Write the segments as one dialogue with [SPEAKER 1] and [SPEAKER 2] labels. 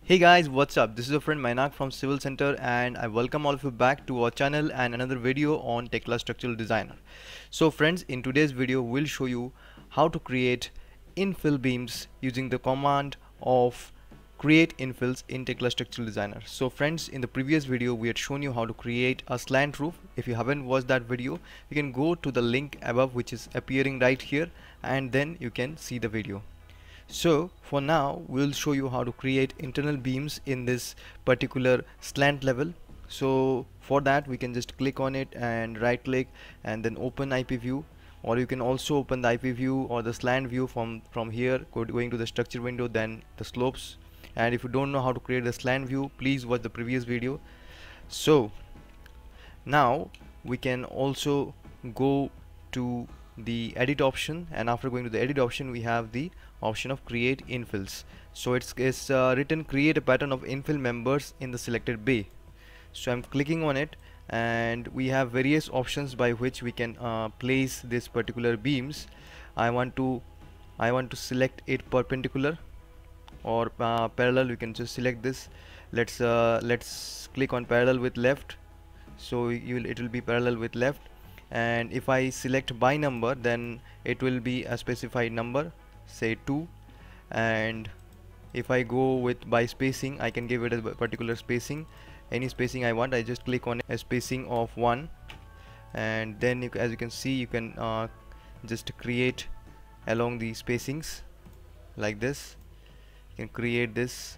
[SPEAKER 1] Hey guys, what's up? This is your friend Mainak from Civil Center and I welcome all of you back to our channel and another video on Tekla Structural Designer. So friends, in today's video we'll show you how to create infill beams using the command of create infills in Tekla Structural Designer. So friends, in the previous video we had shown you how to create a slant roof. If you haven't watched that video, you can go to the link above which is appearing right here and then you can see the video. So for now we'll show you how to create internal beams in this particular slant level. So for that we can just click on it and right click and then open IP view, or you can also open the IP view or the slant view from here, going to the structure window, then the slopes. And if you don't know how to create the slant view, please watch the previous video. So now we can also go to the edit option, and after going to the edit option we have the option of create infills. So it's written create a pattern of infill members in the selected bay. So I'm clicking on it and we have various options by which we can place this particular beams. I want to select it perpendicular or parallel. You can just select this. Let's click on parallel with left, so it will be parallel with left. And if I select by number, then it will be a specified number, say 2. And if I go with by spacing, I can give it a particular spacing, any spacing I want. I just click on a spacing of 1, and then as you can see, you can just create along the spacings like this. You can create this,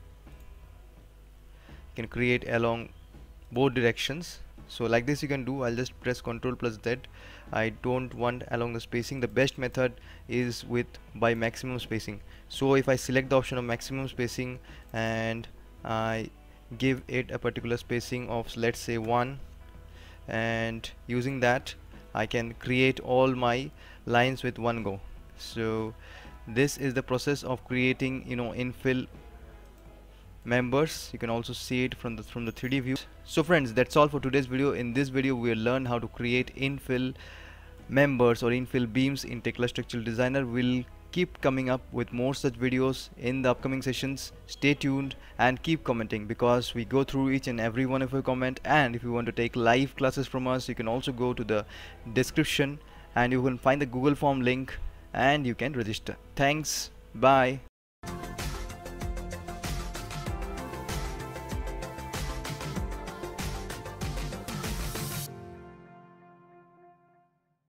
[SPEAKER 1] you can create along both directions. So like this you can do. I'll just press Ctrl+Z. I don't want along the spacing. The best method is by maximum spacing. So if I select the option of maximum spacing and I give it a particular spacing of, let's say, 1, and using that I can create all my lines with one go. So this is the process of creating, infill members. You can also see it from the 3D view. So friends, that's all for today's video. In this video we will learn how to create infill members or infill beams in Tekla Structural Designer. We'll keep coming up with more such videos in the upcoming sessions. Stay tuned and keep commenting, because we go through each and every one of your comment. And if you want to take live classes from us, you can also go to the description and you can find the Google form link and you can register. Thanks, bye.